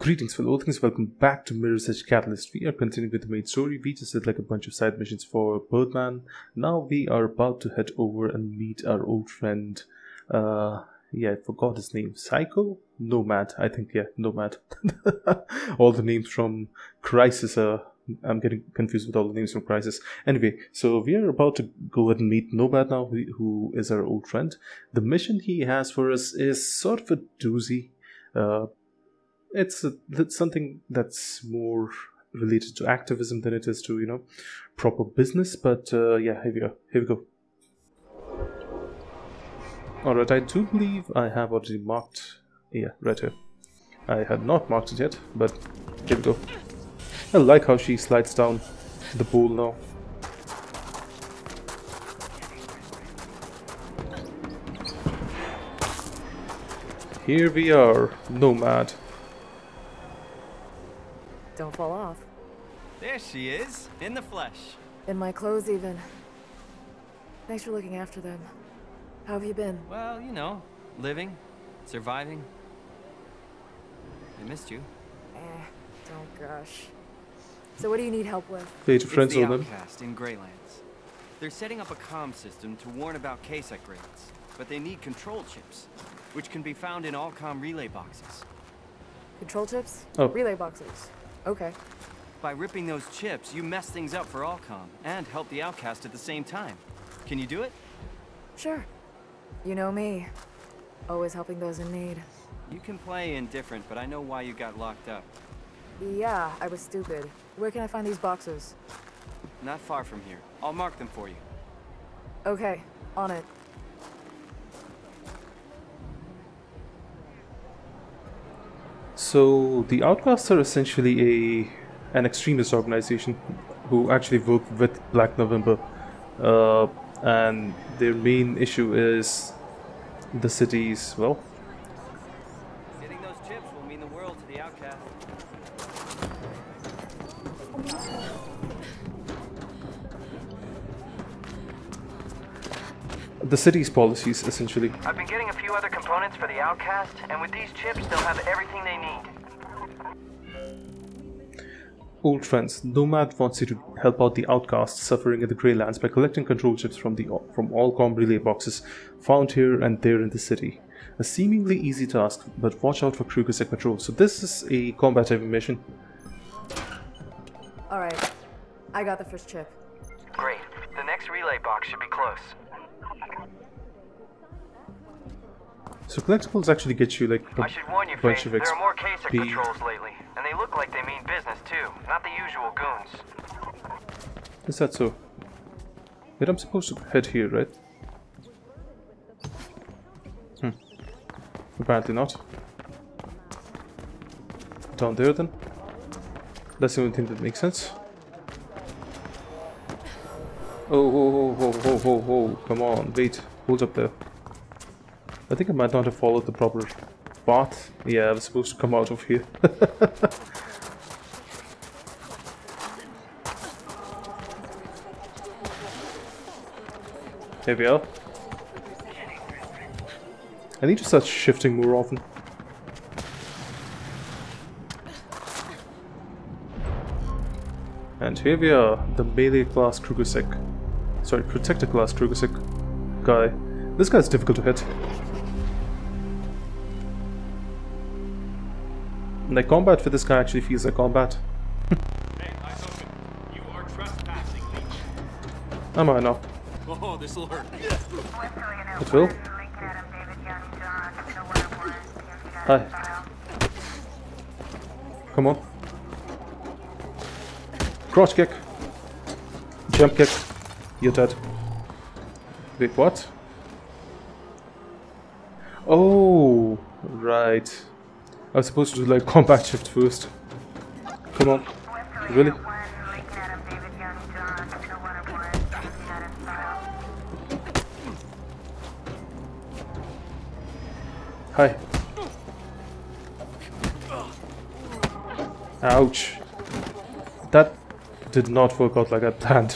Greetings fellow things, welcome back to Mirror's Edge Catalyst. We are continuing with the main story. We just did like a bunch of side missions for Birdman. Now we are about to head over and meet our old friend, I forgot his name. Psycho? Nomad, I think, yeah, Nomad. All the names from Crisis I'm getting confused with all the names from Crisis. Anyway, so we are about to go ahead and meet Nomad now, who is our old friend. The mission he has for us is sort of a doozy. It's something that's more related to activism than it is to, proper business. But yeah, here we go. Alright, I do believe I have already marked, yeah, right here. I had not marked it yet, but here we go. I like how she slides down the pool now. Here we are, Nomad. Don't fall off. There she is, in the flesh. In my clothes even. Thanks for looking after them. How have you been? Well, living, surviving. I missed you. Don't gush. So what do you need help with? Pay to friends it's the on them. Outcast in Greylands. They're setting up a comm system to warn about case upgrades, but they need control chips, which can be found in all comm relay boxes. Control chips? Oh. Relay boxes. Okay. By ripping those chips, you mess things up for Allcom and help the Outcast at the same time. Can you do it? Sure. You know me. Always helping those in need. You can play indifferent, but I know why you got locked up. Yeah, I was stupid. Where can I find these boxes? Not far from here. I'll mark them for you. Okay, on it. So the Outcasts are essentially an extremist organization who actually work with Black November, and their main issue is the city's, well, Getting those chips will mean the world to the Outcast. the city's policies essentially. I've been getting a few other components for the Outcast, and with these chips, they'll have everything they need. Old friends, Nomad wants you to help out the outcasts suffering in the Greylands by collecting control chips from all comm relay boxes found here and there in the city. A seemingly easy task, but watch out for Kreuger patrol. So this is a combat-heavy mission. Alright. I got the first chip. Great. The next relay box should be close. So collectibles actually get you like I should warn you, bunch Faith, of there are more case XP. controls lately, and they look like they mean business too, not the usual goons. Is that so? Wait, I'm supposed to head here, right? Apparently not. Down there then? That's the only thing that makes sense. Oh, come on, wait, hold up there. I think I might not have followed the proper path. Yeah, I was supposed to come out of here. Here we are. I need to start shifting more often. And here we are, the melee class Kreuger. Sorry, protector class Kreuger guy. This guy's difficult to hit. Like, combat for this guy actually feels like combat. Hey, eyes open. You are trespassing, leech. Am I now? Oh, this'll hurt. It will? Hi. Come on. Crotch kick. Jump kick. You're dead. Wait, what? Oh, right. I was supposed to do like combat shift first. Come on. Really? Hi. Ouch. That did not work out like I planned.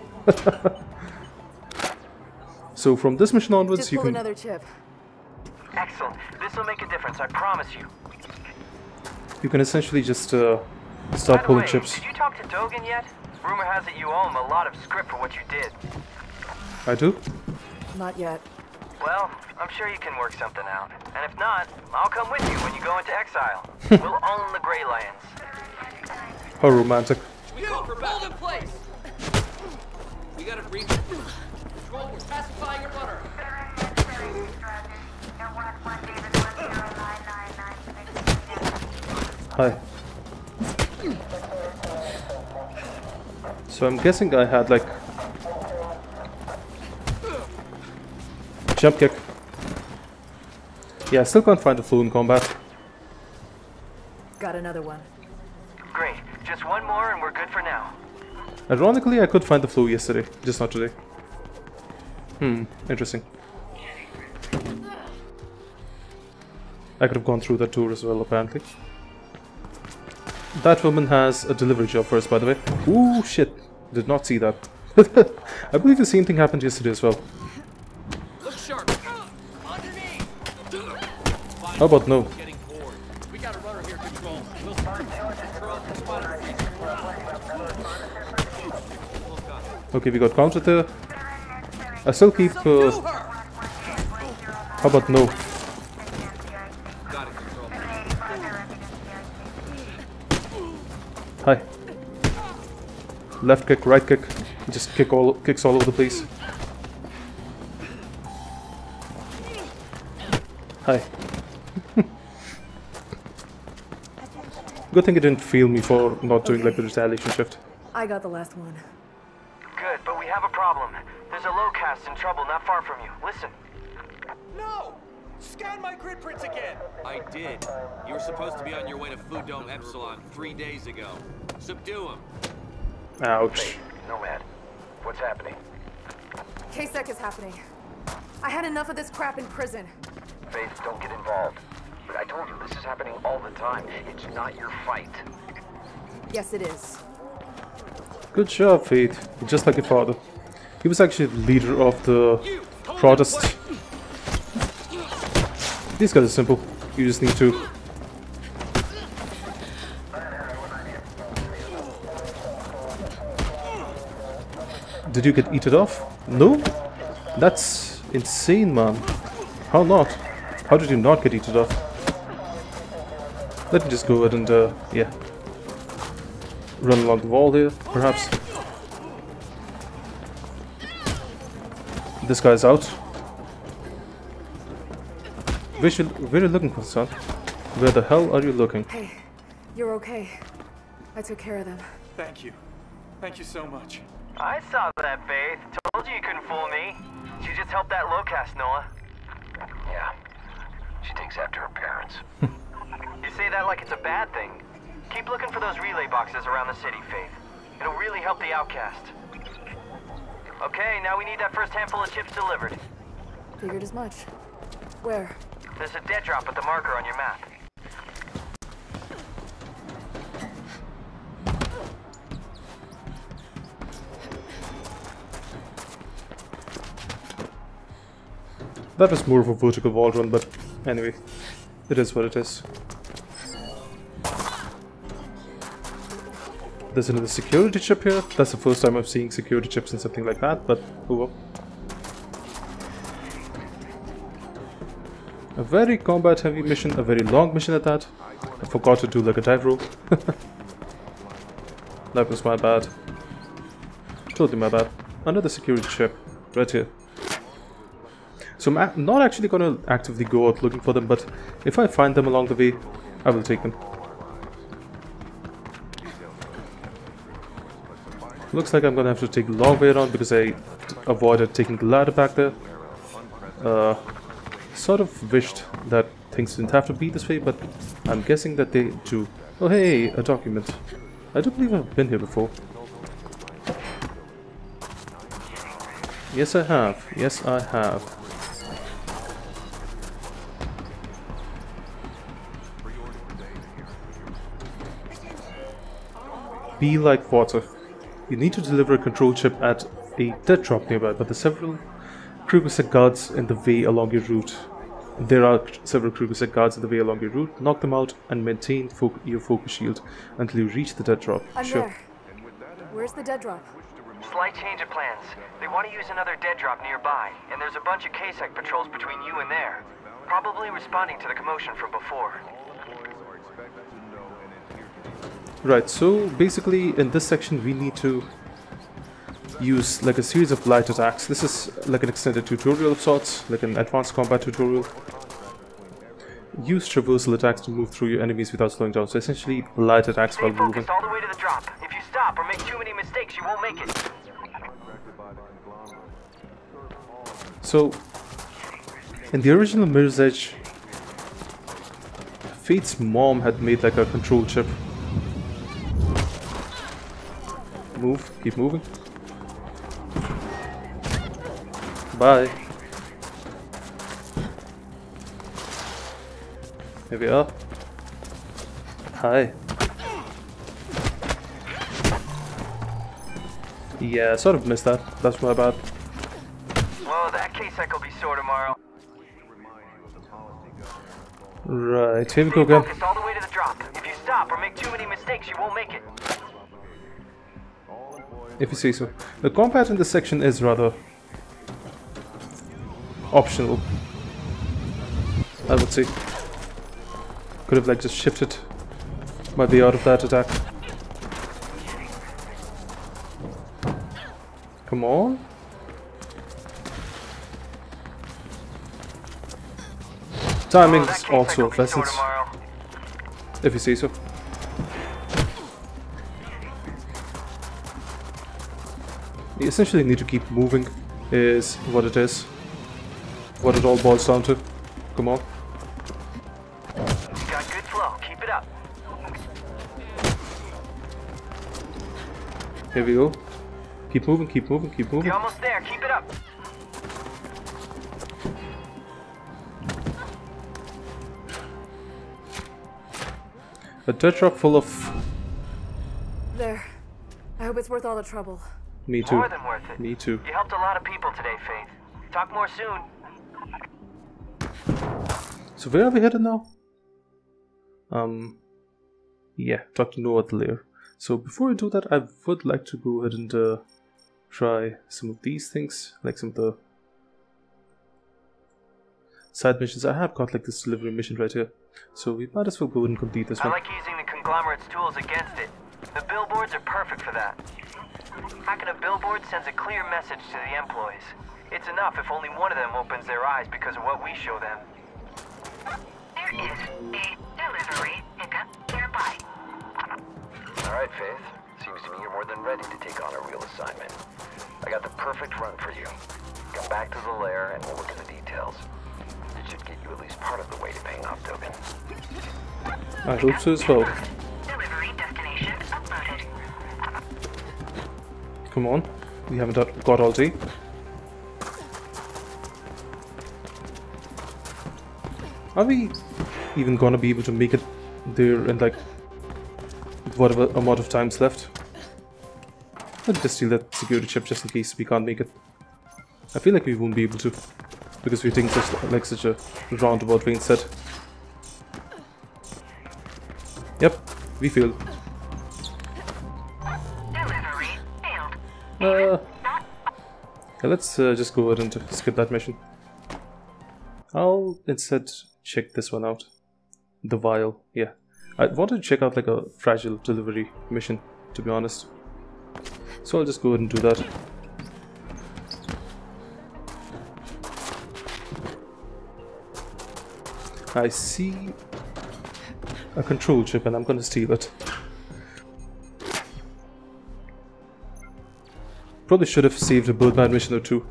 So from this mission onwards, Just you pull can... another chip. Excellent. This'll make a difference, I promise you. You can essentially just By start the pulling way, chips. did you talk to Dogen yet? Rumor has it you owe him a lot of script for what you did. I do? Not yet. Well, I'm sure you can work something out. And if not, I'll come with you when you go into exile. We'll own the Grey Lands. How romantic. Hold in place! We got a brief. Control, we're pacifying your runner. Hi. So I'm guessing I had like jump kick. Yeah, I still can't find the flow in combat. Got another one. Great. Just one more and we're good for now. Ironically, I could find the flow yesterday, just not today. Interesting. I could have gone through that tour as well, apparently. That woman has a delivery job for us, by the way. Ooh, shit. Did not see that. I believe the same thing happened yesterday as well. Look sharp. Underneath. How about no? Getting bored. We got a runner here, Control. We'll start control. Okay, we got counted there. I still keep. How about no? Got it, Control. Hi. Left kick, right kick. Just kicks all over the place. Hi. Good thing it didn't feel me for not doing like the retaliation shift. I got the last one. Good, but we have a problem. There's a low caste in trouble not far from you. Listen. No! Scan my grid prints again! I did. You were supposed to be on your way to Food Dome Epsilon 3 days ago. Subdue him. Ouch. Nomad. What's happening? KSEC is happening. I had enough of this crap in prison. Faith, don't get involved. But I told you, this is happening all the time. It's not your fight. Yes, it is. Good job, Faith. Just like your father. He was actually the leader of the protest. These guys are simple. You just need to... Did you get eaten off? No? That's insane, man. How not? How did you not get eaten off? Let me just go ahead and, yeah. Run along the wall here, perhaps. This guy's out. Where are you looking for, son? Where the hell are you looking? Hey, you're okay. I took care of them. Thank you. Thank you so much. I saw that, Faith. Told you you couldn't fool me. She just helped that low caste, Noah. Yeah. She takes after her parents. You say that like it's a bad thing. Keep looking for those relay boxes around the city, Faith. It'll really help the outcast. Okay, now we need that first handful of chips delivered. Figured as much. Where? There's a dead drop at the marker on your map. That was more of a vertical wall run, but anyway, it is what it is. There's another security chip here. That's the first time I'm seeing security chips in something like that, but oh well. A very combat heavy mission, a very long mission at that. I forgot to do like a dive roll. That was my bad. Totally my bad. Another security chip, right here. So I'm not actually gonna actively go out looking for them, but if I find them along the way, I will take them. Looks like I'm gonna have to take a long way around because I avoided taking the ladder back there. Sort of wished that things didn't have to be this way, but I'm guessing that they do. Oh hey, a document. I do believe I've been here before. Yes I have. Yes I have. Be like water. You need to deliver a control chip at a dead drop nearby, but there's several Kreuger guards in the way along your route. There are several Kreuger set guards in the way along your route. Knock them out and maintain your focus shield until you reach the dead drop. I'm Sure. there. Where's the dead drop? Slight change of plans. They want to use another dead drop nearby, and there's a bunch of K-Sec patrols between you and there. Probably responding to the commotion from before. Right, so basically in this section we need to use like a series of light attacks. This is like an extended tutorial of sorts, like an advanced combat tutorial. Use traversal attacks to move through your enemies without slowing down. So essentially light attacks Stay while moving. focused all the way to the drop. If you stop or make too many mistakes, you won't make it. So in the original Mirror's Edge, Faith's mom had made like a control chip. Move, keep moving. Bye. Here we are. Hi. Yeah, I sort of missed that. That's my bad. Well, that K-Sec will be sore tomorrow. Right, here we go Stay again. focused all the way to the drop. If you stop or make too many mistakes, you won't make it. If you say so. The combat in this section is rather optional, I would say. Could have like just shifted my way out of that attack. Come on. Timing is also of essence, if you say so. You essentially need to keep moving, is what it is. What it all boils down to. Come on. You got good flow. Keep it up. Here we go. Keep moving, keep moving, keep moving. You're almost there. Keep it up. A dead drop full of... There. I hope it's worth all the trouble. Me too. More than worth it. Me too. You helped a lot of people today, Faith. Talk more soon. So where are we headed now? Yeah, talk to Noah later. So before I do that, I would like to go ahead and try some of these things, like some of the side missions. I have got like this delivery mission right here, so we might as well go ahead and complete this I one. like using the conglomerate's tools against it. The billboards are perfect for that. Hacking a billboard sends a clear message to the employees. It's enough if only one of them opens their eyes because of what we show them. There is a delivery pickup nearby. Alright, Faith. Seems to me you're more than ready to take on a real assignment. I got the perfect run for you. Come back to the lair and we'll look at the details. It should get you at least part of the way to paying off Dogen. I hope so as well. Delivery destination uploaded. Come on, we haven't got all day. Are we even gonna be able to make it there in like whatever amount of time's left? Let's just steal that security chip just in case we can't make it. I feel like we won't be able to because we're taking such a roundabout way instead. Yep, we failed. Delivery failed. Yeah, let's just go ahead and skip that mission. I'll instead check this one out. The vial, yeah. I wanted to check out like a fragile delivery mission, to be honest. So I'll just go ahead and do that. I see a control chip and I'm gonna steal it. Probably should have saved a Birdman mission or two.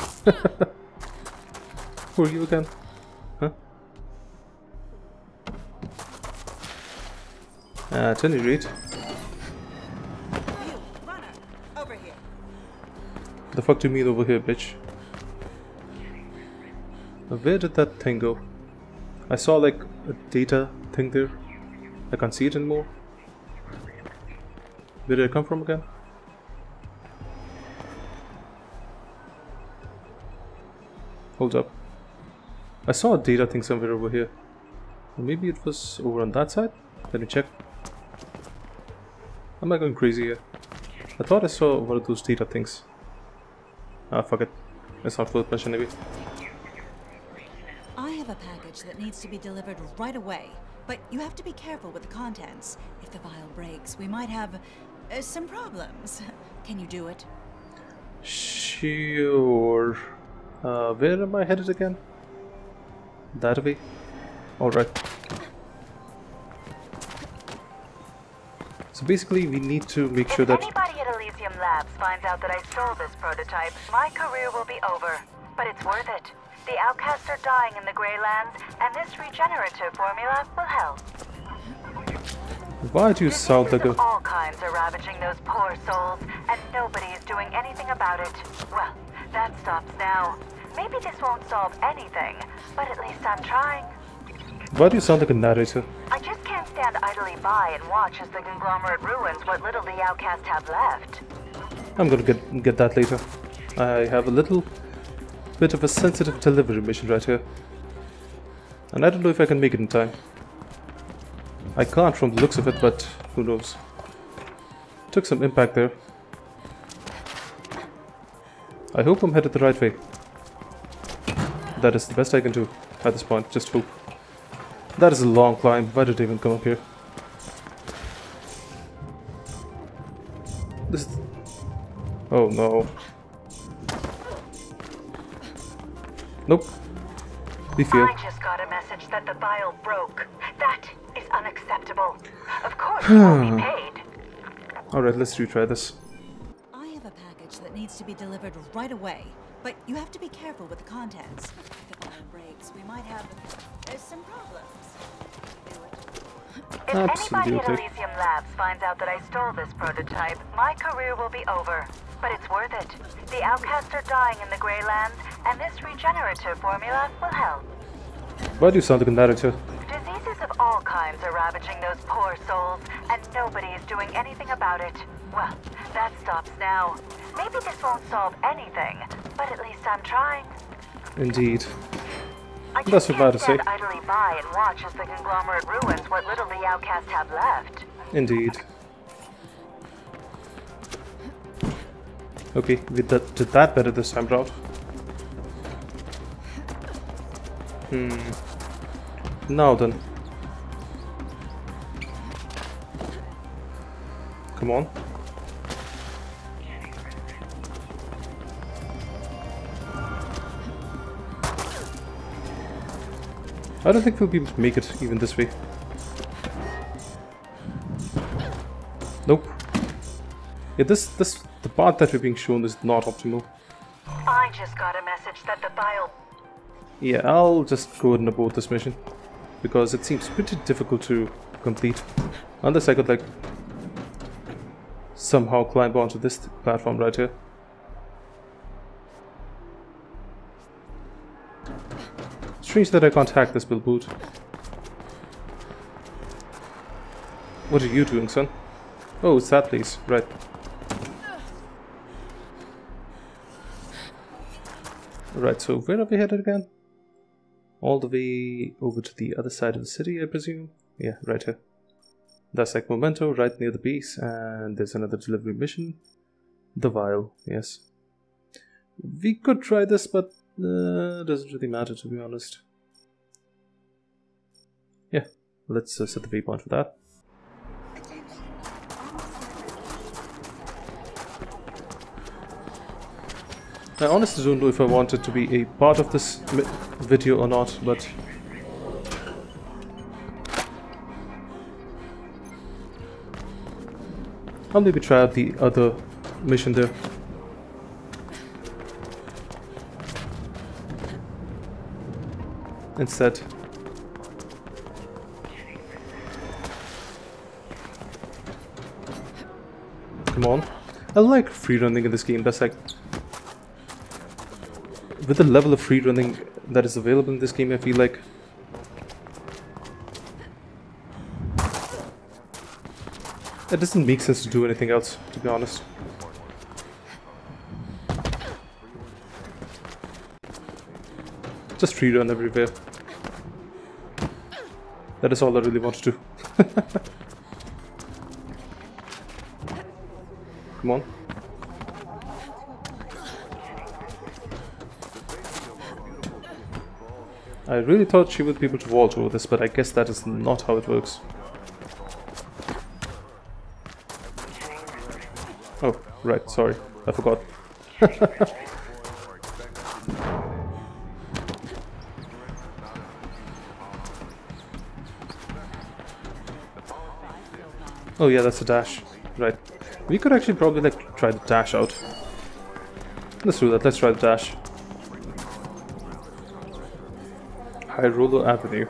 Who are you again? Huh? At any rate. Over here. The fuck do you mean over here, bitch? Where did that thing go? I saw like a data thing there. I can't see it anymore. Where did it come from again? Hold up. I saw a data thing somewhere over here. Or maybe it was over on that side? Let me check. Am I going crazy here? I thought I saw one of those data things. Ah, fuck it. It's not worth mentioning maybe. I have a package that needs to be delivered right away, but you have to be careful with the contents. If the vial breaks, we might have some problems. Can you do it? Sure. Where am I headed again? That way? Alright. So basically we need to make sure that... If anybody at Elysium Labs finds out that I stole this prototype, my career will be over. But it's worth it. The outcasts are dying in the Grey Lands, and this regenerative formula will help. Why do you sound like a... Diseases of all kinds are ravaging those poor souls, and nobody is doing anything about it. Well, that stops now. Maybe this won't solve anything, but at least I'm trying. Why do you sound like a narrator? I just can't stand idly by and watch as the conglomerate ruins what little the outcasts have left. I'm gonna get that later. I have a little bit of a sensitive delivery mission right here. And I don't know if I can make it in time. I can't from the looks of it, but who knows. Took some impact there. I hope I'm headed the right way. That is the best I can do at this point, just hope. That is a long climb. Why did I even come up here? This is... Oh no. Nope. Be feared. I just got a message that the vial broke. That is unacceptable. Of course you won't be paid. Alright, let's retry this. I have a package that needs to be delivered right away, but you have to be careful with the contents. If the vial breaks, we might have some problems. If anybody at Absolutely. Elysium Labs finds out that I stole this prototype, my career will be over. But it's worth it. The outcasts are dying in the Grey Lands, and this regenerative formula will help. Why do you sound like a narrator? Diseases of all kinds are ravaging those poor souls, and nobody is doing anything about it. Well, that stops now. Maybe this won't solve anything, but at least I'm trying. Indeed. I That's just what I'm about can't to say. stand idly by and watch as the conglomerate ruins what little the outcasts have left. Indeed. Okay, we did that better this time round. Now then. Come on. I don't think we'll be able to make it even this way. Nope. Yeah, the path that we're being shown is not optimal. I just got a message that the vial... Yeah, I'll just go ahead and abort this mission. Because it seems pretty difficult to complete. Unless I could, like, somehow climb onto this platform right here. Strange that I can't hack this billboard. What are you doing, son? Oh, it's that place, right. Right, so where are we headed again? All the way over to the other side of the city, I presume? Yeah, right here. That's like Memento, right near the base, and there's another delivery mission. The vial, yes. We could try this, but doesn't really matter, to be honest. Yeah, let's set the waypoint for that. I honestly don't know if I want it to be a part of this video or not, but I'll maybe try out the other mission there. Instead. Come on. I like free running in this game. That's like, with the level of free running that is available in this game, I feel like it doesn't make sense to do anything else, to be honest. Just free run everywhere. That is all I really want to do. Come on. I really thought she would be able to vault over this, but I guess that is not how it works. Oh, right, sorry. I forgot. Oh yeah, that's a dash. Right. We could actually probably like try the dash out. Let's do that. Let's try the dash. High Roller Avenue.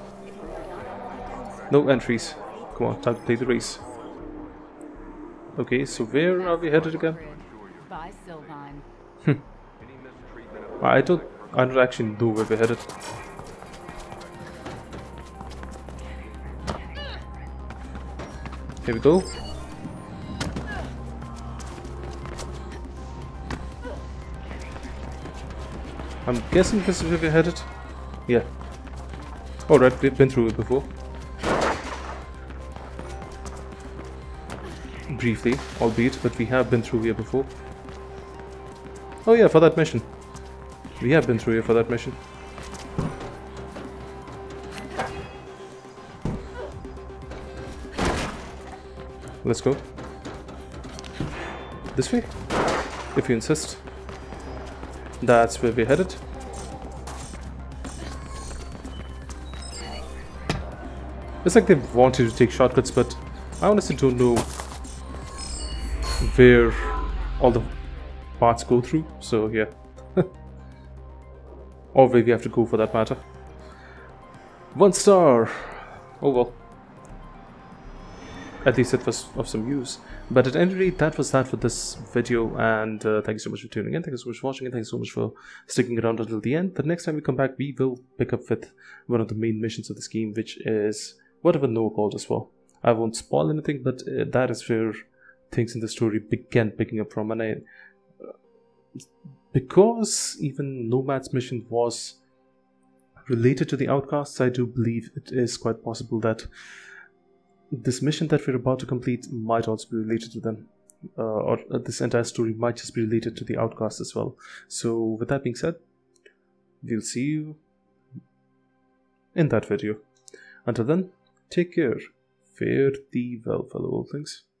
No entries. Come on, time to play the race. Okay, so where are we headed again? I don't actually know where we're headed. Here we go. I'm guessing this is where we're headed. Yeah. Alright, we've been through it before. Briefly, albeit, but we have been through here before. Oh yeah, for that mission. We have been through here for that mission. Let's go. This way? If you insist. That's where we're headed. It's like they want you to take shortcuts, but I honestly don't know where all the parts go through, so yeah. Or where we have to go for that matter. 1 star! Oh well. At least it was of some use. But at any rate, that was that for this video, and thank you so much for tuning in, thank you so much for watching, and thank you so much for sticking around until the end. The next time we come back, we will pick up with one of the main missions of this game, which is whatever Noah called us for. I won't spoil anything, but that is where things in the story began picking up from, and because even Nomad's mission was related to the Outcasts, I do believe it is quite possible that this mission that we're about to complete might also be related to them, or this entire story might just be related to the Outcasts as well. So with that being said, we'll see you in that video. Until then, take care. Fare thee well, fellow oldlings.